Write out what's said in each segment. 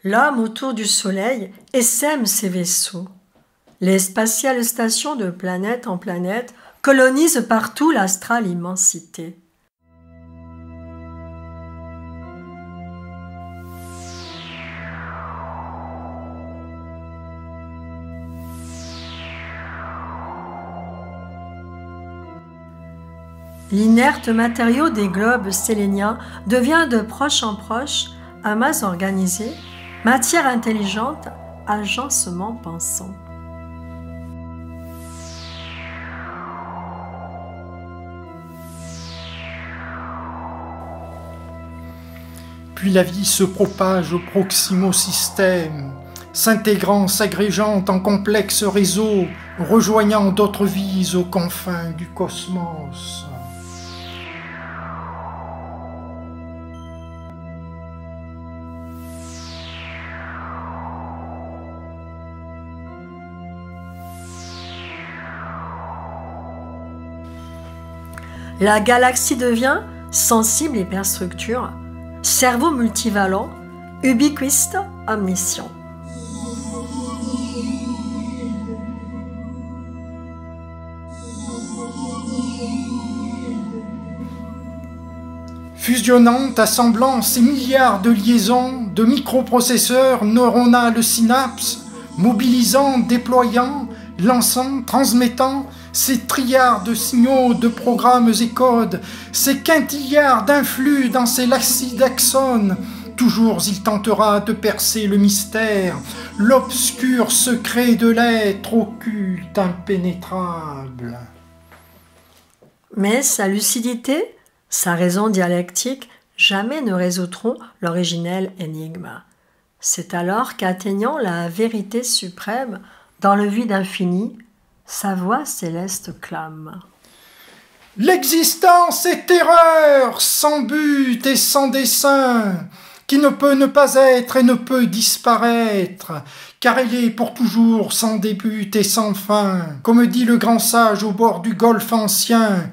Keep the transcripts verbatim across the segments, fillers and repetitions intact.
L'homme autour du Soleil essaime ses vaisseaux. Les spatiales stations de planète en planète colonisent partout l'astrale immensité. L'inerte matériau des globes séléniens devient de proche en proche amas organisé, matière intelligente, agencement pensant. Puis la vie se propage au proximosystème, s'intégrant, s'agrégeant en complexes réseaux, rejoignant d'autres vies aux confins du cosmos. La galaxie devient sensible hyperstructure, cerveau multivalent, ubiquiste, omniscient. Fusionnant, assemblant ces milliards de liaisons, de microprocesseurs neuronales synapses, mobilisant, déployant, lançant, transmettant, ces trilliards de signaux, de programmes et codes, ces quintilliards d'influx dans ces lacis d'axones, toujours il tentera de percer le mystère, l'obscur secret de l'être occulte, impénétrable. Mais sa lucidité, sa raison dialectique, jamais ne résoudront l'originel énigme. C'est alors qu'atteignant la vérité suprême, dans le vide infini, sa voix céleste clame. L'existence est terreur, sans but et sans dessein, qui ne peut ne pas être et ne peut disparaître, car elle est pour toujours sans début et sans fin, comme dit le grand sage au bord du golfe ancien.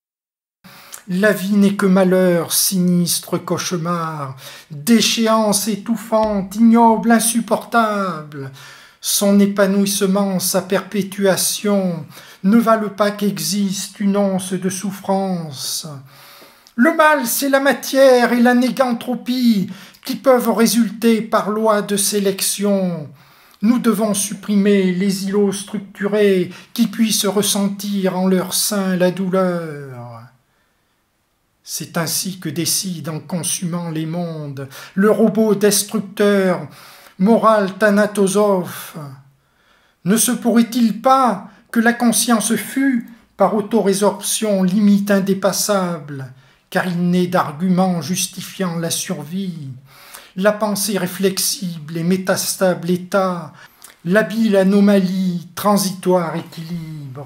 La vie n'est que malheur, sinistre cauchemar, déchéance étouffante, ignoble, insupportable. Son épanouissement, sa perpétuation, ne valent pas qu'existe une once de souffrance. Le mal, c'est la matière et la négantropie qui peuvent résulter par loi de sélection. Nous devons supprimer les îlots structurés qui puissent ressentir en leur sein la douleur. C'est ainsi que décide en consumant les mondes le robot destructeur, moral thanatosophe. Ne se pourrait-il pas que la conscience fût, par autorésorption, limite indépassable, car il n'est d'argument justifiant la survie, la pensée réflexible et métastable état, l'habile anomalie, transitoire équilibre.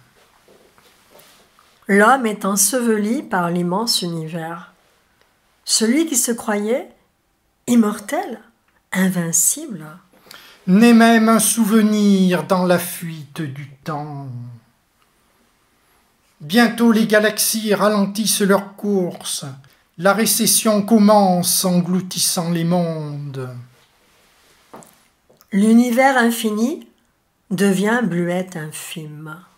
L'homme est enseveli par l'immense univers. Celui qui se croyait immortel, invincible, n'est même un souvenir dans la fuite du temps. Bientôt les galaxies ralentissent leur course, la récession commence engloutissant les mondes. L'univers infini devient bluette infime.